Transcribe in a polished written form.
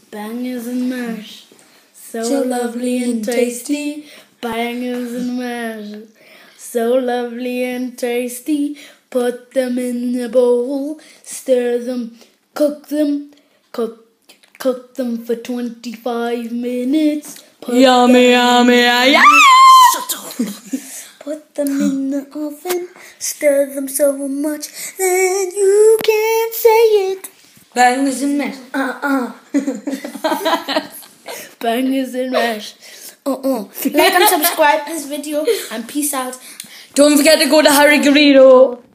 Bangers and mash, so lovely and tasty. Bangers and mash, so lovely and tasty. Put them in the bowl, stir them, cook them for 25 minutes. Yummy. Shut up. Put them in the oven, stir them so much that you can't say it. Bangers and mash. Bangers and mash. Like and subscribe this video and peace out. Don't forget to go to Harry Garrido.